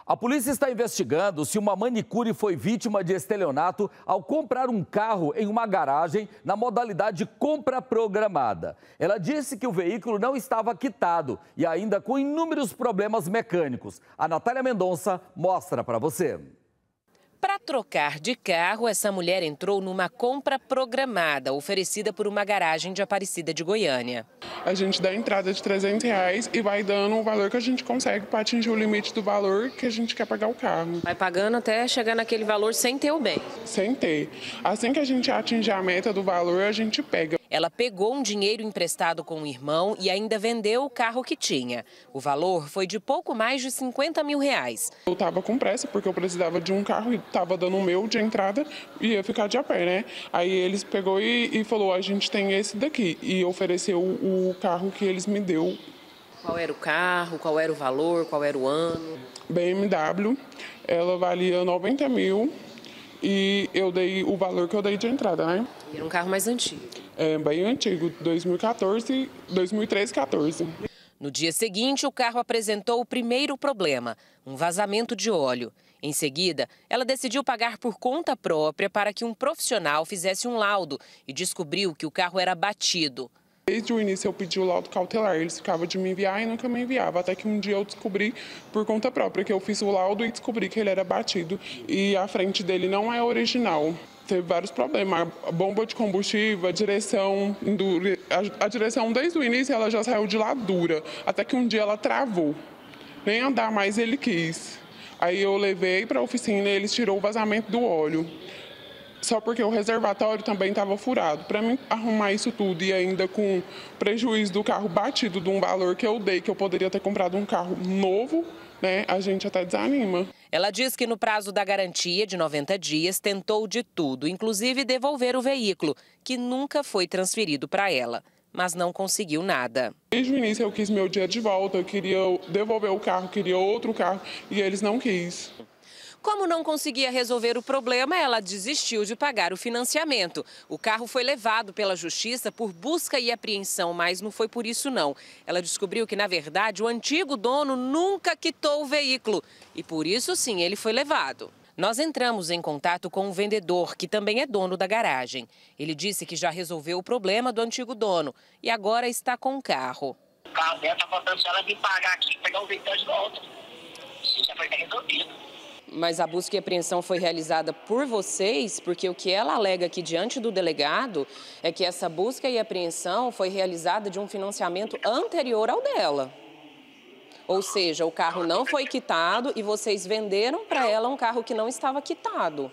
A polícia está investigando se uma manicure foi vítima de estelionato ao comprar um carro em uma garagem na modalidade compra programada. Ela disse que o veículo não estava quitado e ainda com inúmeros problemas mecânicos. A Natália Mendonça mostra para você. Para trocar de carro, essa mulher entrou numa compra programada, oferecida por uma garagem de Aparecida de Goiânia. A gente dá entrada de R$300 e vai dando o valor que a gente consegue para atingir o limite do valor que a gente quer pagar o carro. Vai pagando até chegar naquele valor sem ter o bem. Sem ter. Assim que a gente atingir a meta do valor, a gente pega. Ela pegou um dinheiro emprestado com o irmão e ainda vendeu o carro que tinha. O valor foi de pouco mais de R$50 mil. Eu estava com pressa porque eu precisava de um carro e estava dando o meu de entrada e ia ficar de a pé, né? Aí eles pegou e falou, a gente tem esse daqui. E ofereceu o carro que eles me deu. Qual era o carro, qual era o valor, qual era o ano? BMW, ela valia 90 mil e eu dei o valor que eu dei de entrada, né? Era um carro mais antigo. É bem antigo, 2013, 14. No dia seguinte, o carro apresentou o primeiro problema, um vazamento de óleo. Em seguida, ela decidiu pagar por conta própria para que um profissional fizesse um laudo e descobriu que o carro era batido. Desde o início eu pedi o laudo cautelar, eles ficavam de me enviar e nunca me enviavam, até que um dia eu descobri por conta própria que eu fiz o laudo e descobri que ele era batido e a frente dele não é original. Teve vários problemas, a bomba de combustível, a direção desde o início ela já saiu de lá dura, até que um dia ela travou, nem andar mais ele quis. Aí eu levei para a oficina e eles tirou o vazamento do óleo, só porque o reservatório também estava furado. Para mim arrumar isso tudo e ainda com prejuízo do carro batido de um valor que eu dei, que eu poderia ter comprado um carro novo, né, a gente até desanima. Ela diz que no prazo da garantia de 90 dias tentou de tudo, inclusive devolver o veículo, que nunca foi transferido para ela, mas não conseguiu nada. Desde o início eu quis meu dinheiro de volta, eu queria devolver o carro, queria outro carro e eles não quis. Como não conseguia resolver o problema, ela desistiu de pagar o financiamento. O carro foi levado pela justiça por busca e apreensão, mas não foi por isso não. Ela descobriu que, na verdade, o antigo dono nunca quitou o veículo e por isso sim ele foi levado. Nós entramos em contato com um vendedor, que também é dono da garagem. Ele disse que já resolveu o problema do antigo dono e agora está com o carro. O carro dela está faltando só ela vir pagar aqui e pegar o veículo de volta. Isso já foi resolvido. Mas a busca e apreensão foi realizada por vocês, porque o que ela alega aqui diante do delegado é que essa busca e apreensão foi realizada de um financiamento anterior ao dela. Ou seja, o carro não foi quitado e vocês venderam para ela um carro que não estava quitado.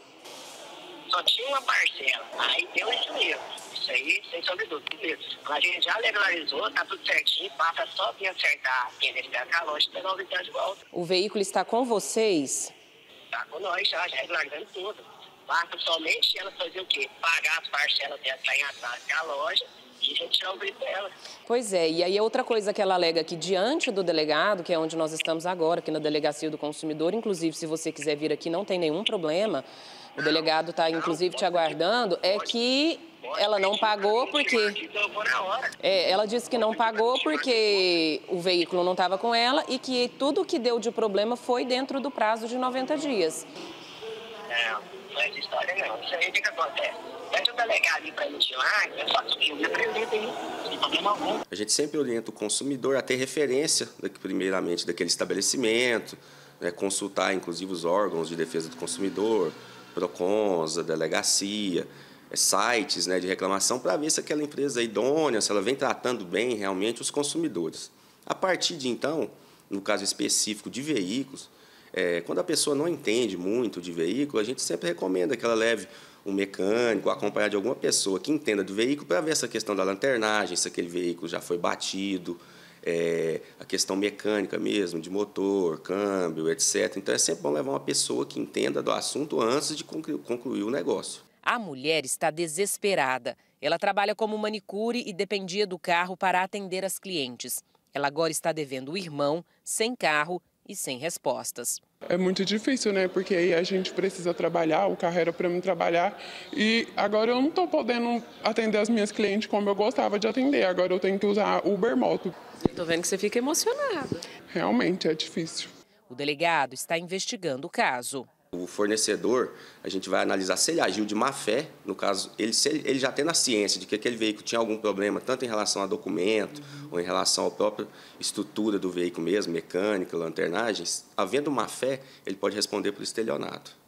Só tinha uma parcela, aí deu esse erro. Isso aí, sem sombra de dúvida. A gente já legalizou, tá tudo certinho, passa só vir acertar a penalidade da loja e pegar o veículo de volta. O veículo está com vocês? Tá com nós já regularizando tudo. Basta somente ela fazer o quê? Pagar as parcelas dela que tá em atraso da loja e a gente tirar o veículo dela. Pois é, e aí outra coisa que ela alega aqui diante do delegado, que é onde nós estamos agora, aqui na Delegacia do Consumidor, inclusive se você quiser vir aqui não tem nenhum problema, o delegado está inclusive te aguardando, é que ela não pagou porque... ela disse que não pagou porque o veículo não estava com ela e que tudo que deu de problema foi dentro do prazo de 90 dias. Não é essa história não. Isso aí o que acontece? Pede o delegado ir para a gente lá, eu faço o que? Eu me apresento aí, sem problema algum. A gente sempre orienta o consumidor a ter referência, primeiramente, daquele estabelecimento, né, consultar, inclusive, os órgãos de defesa do consumidor, PROCONs, a delegacia, sites, né, de reclamação, para ver se aquela empresa é idônea, se ela vem tratando bem realmente os consumidores. A partir de então, no caso específico de veículos, quando a pessoa não entende muito de veículo, a gente sempre recomenda que ela leve um mecânico, acompanhar de alguma pessoa que entenda do veículo, para ver essa questão da lanternagem, se aquele veículo já foi batido, a questão mecânica mesmo, de motor, câmbio, etc. Então, é sempre bom levar uma pessoa que entenda do assunto antes de concluir o negócio. A mulher está desesperada. Ela trabalha como manicure e dependia do carro para atender as clientes. Ela agora está devendo o irmão, sem carro e sem respostas. É muito difícil, né? Porque aí a gente precisa trabalhar, o carro era para mim trabalhar e agora eu não estou podendo atender as minhas clientes como eu gostava de atender. Agora eu tenho que usar Uber Moto. Estou vendo que você fica emocionada. Realmente é difícil. O delegado está investigando o caso. O fornecedor, a gente vai analisar se ele agiu de má fé, no caso, se ele já tendo a ciência de que aquele veículo tinha algum problema, tanto em relação a documento ou em relação à própria estrutura do veículo mesmo, mecânica, lanternagens, havendo má fé, ele pode responder por estelionato.